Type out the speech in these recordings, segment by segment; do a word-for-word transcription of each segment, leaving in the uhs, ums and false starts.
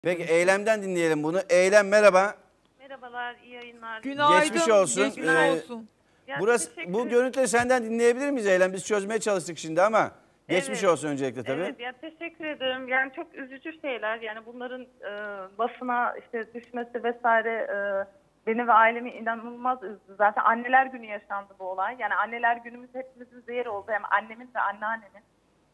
Peki Eylem'den dinleyelim bunu. Eylem merhaba. Merhabalar, iyi yayınlar. Günaydın. Geçmiş olsun. Geçmiş Ee, olsun. Ya, Burası, teşekkür bu ederim. görüntüleri senden dinleyebilir miyiz Eylem? Biz çözmeye çalıştık şimdi ama. Geçmiş Evet. olsun öncelikle tabii. Evet, ya teşekkür ederim. Yani çok üzücü şeyler. Yani bunların e, basına işte düşmesi vesaire e, beni ve ailemi inanılmaz üzdü. Zaten anneler günü yaşandı bu olay. Yani anneler günümüz hepimizin zehir oldu. Hem annemin ve anneannemin.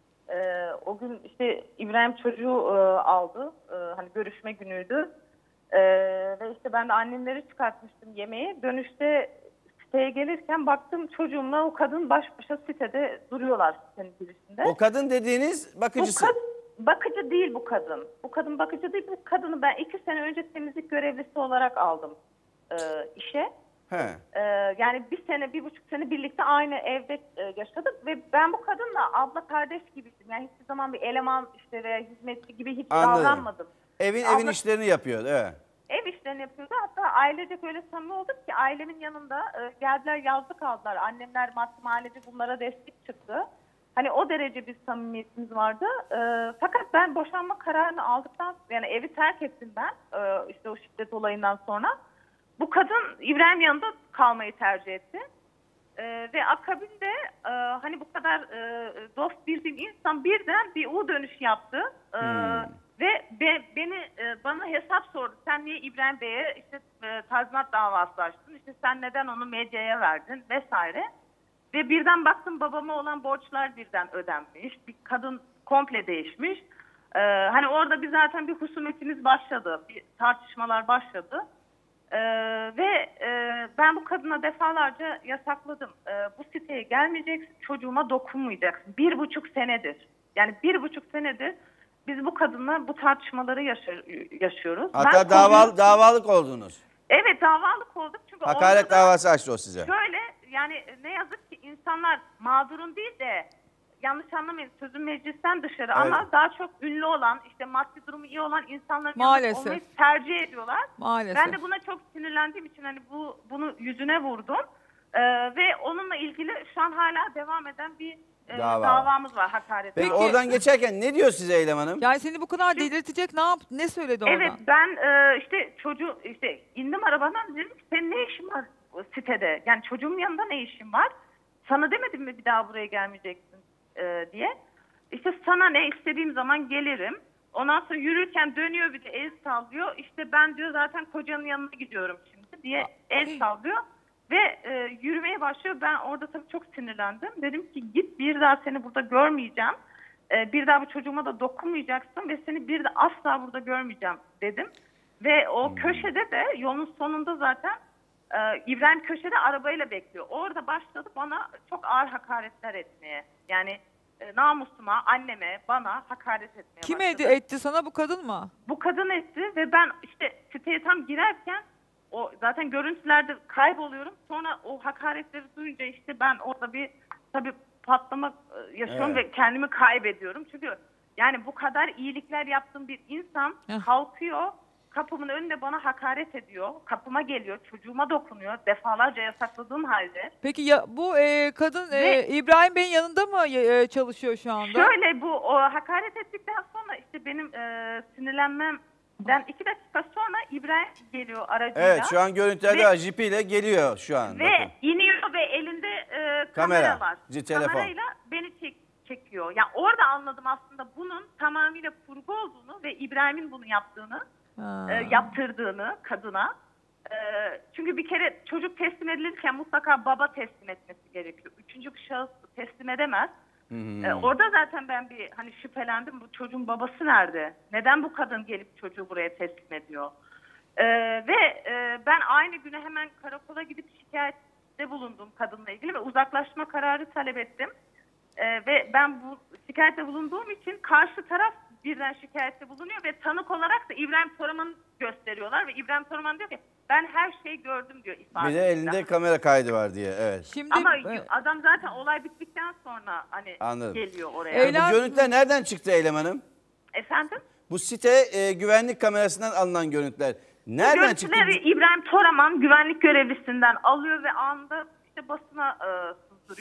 E, o gün işte İbrahim çocuğu e, aldı. E, hani görüşme günüydü. E, ve işte ben de annemleri çıkartmıştım yemeğe. Dönüşte siteye gelirken baktım çocuğumla o kadın baş başa sitede duruyorlar sitenin girişinde. O kadın dediğiniz Bu bakıcısı. kad- bakıcı değil bu kadın. Bu kadın bakıcı değil. Bu kadını ben iki sene önce temizlik görevlisi olarak aldım e, işe. He. E, yani bir sene, bir buçuk sene birlikte aynı evde e, yaşadık ve ben bu kadınla abla kardeş gibiydim. Yani hiçbir zaman bir eleman işte veya hizmetçi gibi hiç Anladım. davranmadım. Evin Abla- evin işlerini yapıyor. Evet. Ev işlerini yapıyordu. Hatta ailecek öyle samimi olduk ki ailemin yanında e, geldiler yazlık aldılar. Annemler maddi manevi bunlara destek çıktı. Hani o derece bir samimiyetimiz vardı. E, fakat ben boşanma kararını aldıktan yani evi terk ettim ben e, işte o şiddet olayından sonra. Bu kadın İbrahim yanında kalmayı tercih etti. E, ve akabinde e, hani bu kadar e, dost bildiğim insan birden bir U dönüş yaptı. E, Hmm. Ve be, beni e, bana hesap sordu. Sen niye İbrahim Bey'e işte e, tazminat davası açtın? İşte sen neden onu medyaya verdin vesaire. Ve birden baktım babama olan borçlar birden ödenmiş. Bir kadın komple değişmiş. E, hani orada bir zaten bir husumetimiz başladı. Bir tartışmalar başladı. E, ve e, ben bu kadına defalarca yasakladım. E, bu siteye gelmeyeceksin, çocuğuma dokunmayacaksın. Bir buçuk senedir. Yani bir buçuk senedir biz bu kadınla bu tartışmaları yaşa- yaşıyoruz. Hatta Ben daval, konuyu- davalık oldunuz. Evet, davalık olduk. Çünkü Hakaret orada da davası açtı o size. şöyle yani ne yazık ki insanlar mağdurun değil de yanlış anlamayın sözün meclisten dışarı Evet. ama daha çok ünlü olan işte maddi durumu iyi olan insanların Maalesef. yanında olmayı tercih ediyorlar. Maalesef. Ben de buna çok sinirlendiğim için hani bu bunu yüzüne vurdum. Ee, ve onunla ilgili şu an hala devam eden bir e, Dava. davamız var hakaret. Peki davası. oradan geçerken ne diyor size Eylem Hanım? Yani seni bu kadar delirtecek ne yap ne söyledi oradan? Evet ben e, işte çocuğu işte indim arabadan dedim ki senin ne işin var bu sitede? Yani çocuğumun yanında ne işin var? Sana demedim mi bir daha buraya gelmeyeceksin e, diye. İşte sana ne istediğim zaman gelirim. Ondan sonra yürürken dönüyor bir de el sallıyor. İşte ben diyor zaten kocanın yanına gidiyorum şimdi diye el sallıyor. Ve e, yürümeye başlıyor. Ben orada tabii çok sinirlendim. Dedim ki git bir daha seni burada görmeyeceğim. E, bir daha bu çocuğuma da dokunmayacaksın ve seni bir de asla burada görmeyeceğim dedim. Ve o köşede de yolun sonunda zaten e, İbrahim köşede arabayla bekliyor. Orada başladı bana çok ağır hakaretler etmeye. Yani e, namusuma, anneme, bana hakaret etmeye Kim başladı. edi, etti sana, bu kadın mı? Bu kadın etti ve ben işte siteye tam girerken o zaten görüntülerde kayboluyorum. Sonra o hakaretleri duyunca işte ben orada bir tabii patlama e, yaşıyorum Evet. ve kendimi kaybediyorum. Çünkü yani bu kadar iyilikler yaptığım bir insan Heh. kalkıyor, kapımın önünde bana hakaret ediyor. Kapıma geliyor, çocuğuma dokunuyor. Defalarca yasakladığım halde. Peki ya bu e, kadın e, Ve- İbrahim Bey'in yanında mı e, çalışıyor şu anda? Şöyle bu o, hakaret ettikten sonra işte benim e, sinirlenmemden iki dakika sonra İbrahim geliyor aracıyla. Evet şu an görüntülerde Ve- jipiyle geliyor şu an. Ve Bakın. iniyor ve elinde e, Kamera, kamera var. c- telefon. Kamerayla beni çek, çekiyor. Yani orada anladım aslında bunun tamamıyla kurgu olduğunu ve İbrahim'in bunu yaptığını, Ha. e, yaptırdığını kadına. E, çünkü bir kere çocuk teslim edilirken mutlaka baba teslim etmesi gerekiyor. Üçüncü bir şahıs teslim edemez. Hmm. E, orada zaten ben bir hani şüphelendim. Bu çocuğun babası nerede? Neden bu kadın gelip çocuğu buraya teslim ediyor? E, ve e, ben aynı güne hemen karakola gidip şikayette bulundum kadınla ilgili ve uzaklaşma kararı talep ettim. E, ve ben bu şikayette bulunduğum için karşı taraf birden şikayette bulunuyor ve tanık olarak da İbrahim Toraman'ı gösteriyorlar ve İbrahim Toraman diyor ki ben her şeyi gördüm diyor Bir ifadesinde. de elinde kamera kaydı var diye. Evet. Şimdi Ama e, adam zaten olay bittikten sonra hani Anladım. geliyor oraya. Eylem- Bu görüntüler nereden çıktı Eylem Hanım? Efendim? Bu site e, güvenlik kamerasından alınan görüntüler. Nereden çıktı? Görüntüleri İbrahim Toraman güvenlik görevlisinden alıyor ve anında işte basına e, sızdırıyor.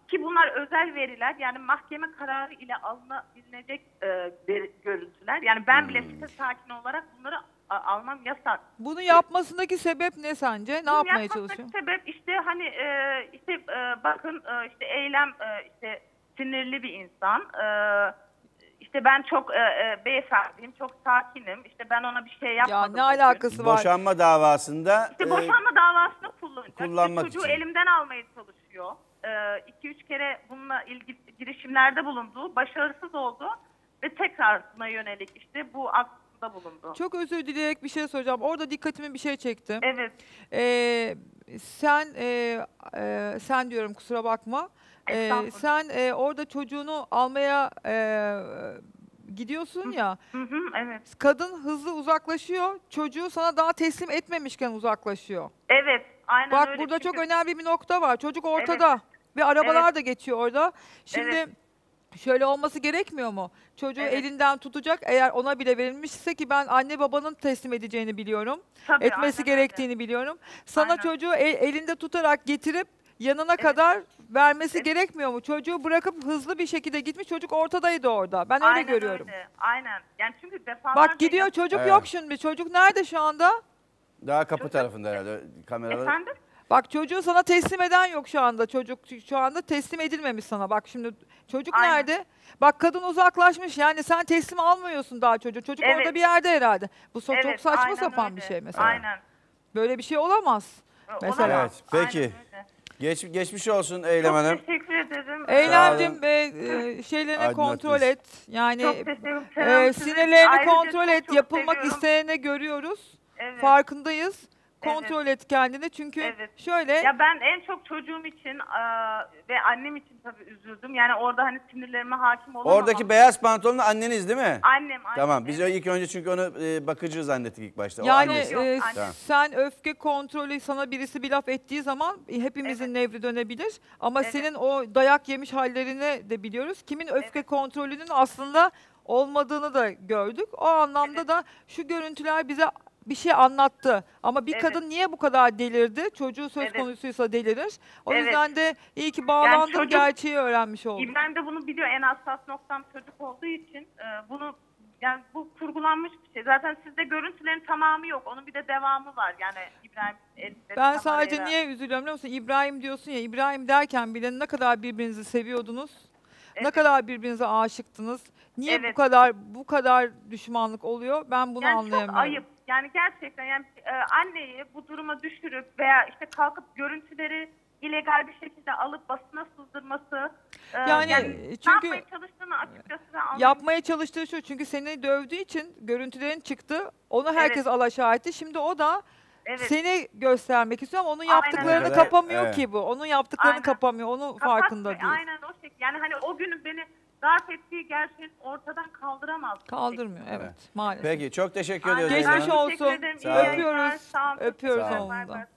ki bunlar özel veriler, yani mahkeme kararı ile alınabilecek e, veri- görüntüler. Yani ben bile site sakin olarak bunları a- almam yasak. Bunu yapmasındaki sebep ne sence? Ne Bunu yapmaya yapmasındaki çalışıyor? sebep işte hani e, işte e, bakın e, işte eylem e, işte sinirli bir insan. E, işte ben çok e, e, beyefendiyim, çok sakinim. İşte ben ona bir şey Ya yapmadım. ne o gün. alakası var? Boşanma davasında İşte e, boşanma davasını kullanacak. kullanmak İşte çocuğu için. elimden almaya çalışıyor. Ee, iki üç kere bununla ilgili girişimlerde bulundu. Başarısız oldu. Ve tekrar buna yönelik işte bu aksında bulundu. Çok özür dileyerek bir şey soracağım. Orada dikkatimi bir şey çekti. Evet. Ee, sen e, e, sen diyorum kusura bakma. Ee, Estağfurullah. sen e, orada çocuğunu almaya e, gidiyorsun ya. Hı hı, evet. Kadın hızlı uzaklaşıyor. Çocuğu sana daha teslim etmemişken uzaklaşıyor. Evet. Aynen Bak öyle. burada Çünkü- çok önemli bir nokta var. Çocuk ortada ve arabalar Evet. da geçiyor orada. Şimdi Evet. şöyle olması gerekmiyor mu? Çocuğu Evet. elinden tutacak, eğer ona bile verilmişse, ki ben anne babanın teslim edeceğini biliyorum. Tabii, etmesi aynen gerektiğini öyle. biliyorum. Sana Aynen. çocuğu el- elinde tutarak getirip yanına kadar vermesi Evet. gerekmiyor mu? Çocuğu bırakıp hızlı bir şekilde gitmiş, çocuk ortadaydı orada. Ben öyle Aynen görüyorum. öyle. Aynen. Yani çünkü defalarca... Bak gidiyor, çocuk Evet. yok şimdi. Çocuk nerede şu anda? daha kapı tarafında herhalde kameralar. Efendim? Bak çocuğu sana teslim eden yok şu anda. Çocuk şu anda teslim edilmemiş sana. Bak şimdi çocuk Aynen. nerede? Bak kadın uzaklaşmış. Yani sen teslim almıyorsun daha çocuğu. Çocuk Evet. orada bir yerde herhalde. Bu so- çok Evet, saçma aynen sapan öyle. bir şey mesela. Aynen. Böyle bir şey olamaz. Mesela. Olamaz. Evet, peki. Aynen öyle. Geç, geçmiş olsun Eylem Çok Hanım. teşekkür ederim. Eylemcim ve e, şeylerini Aydınlattınız. kontrol et. Yani Çok teşekkür ederim. e, Selam size. sinirlerini Ayrıca kontrol çok et. çok Yapılmak seviyorum. isteyene görüyoruz. Evet. Farkındayız. Kontrol et kendini. Çünkü Evet. şöyle Ya ben en çok çocuğum için e, ve annem için tabii üzüldüm. Yani orada hani sinirlerime hakim olamam. Oradaki beyaz pantolonlu anneniz değil mi? Annem, annem. Tamam, biz evet. ilk önce çünkü onu e, bakıcı zannettik ilk başta. O yani annesi. Yok, e, anne. Tamam. sen öfke kontrolü, sana birisi bir laf ettiği zaman e, hepimizin Evet. nevri dönebilir. Ama Evet. senin o dayak yemiş hallerini de biliyoruz. Kimin öfke kontrolünün aslında olmadığını da gördük. O anlamda Evet. da şu görüntüler bize bir şey anlattı. Ama bir Evet. kadın niye bu kadar delirdi? Çocuğu söz Evet. konusuysa delirir. O Evet. yüzden de iyi ki bağlandık, çocuk- gerçeği öğrenmiş olduk. İbrahim de bunu biliyor. En hassas noktam çocuk olduğu için e, bunu yani bu kurgulanmış bir şey. Zaten sizde görüntülerin tamamı yok. Onun bir de devamı var. Yani İbrahim elinde Ben sadece kamerayla. niye üzülüyorum biliyor musun? İbrahim diyorsun ya, İbrahim derken bile ne kadar birbirinizi seviyordunuz. Ne Evet. kadar birbirinize aşıktınız. Niye bu Evet. kadar bu kadar düşmanlık oluyor? Ben bunu Yani anlayamıyorum. çok ayıp. Yani gerçekten yani e, anneyi bu duruma düşürüp veya işte kalkıp görüntüleri illegal bir şekilde alıp basına sızdırması. e, Yani, ne çünkü yapmaya çalıştığını açıkçası ben anlamıyorum. Yapmaya çalıştığı şu, çünkü seni dövdüğü için görüntülerin çıktı. Onu herkes Evet. alaşağı etti. Şimdi o da Evet. seni göstermek istiyor ama onun Aynen yaptıklarını öyle. kapamıyor Evet. ki bu. Onun yaptıklarını Aynen. kapamıyor. Onun Kapatmıyor. farkında değil. Aynen o şekilde. Yani hani o günü beni darp ettiği gerçeğini ortadan kaldıramaz. Kaldırmıyor, evet, maalesef. Peki, çok teşekkür Aynen. ediyoruz Geçmiş Eylem Hanım. olsun. Teşekkür ederim. İyi Sağ olun. yayınlar. Öpüyoruz. Sağ olun. Öpüyoruz Sağ olun. onu Bay da. bay.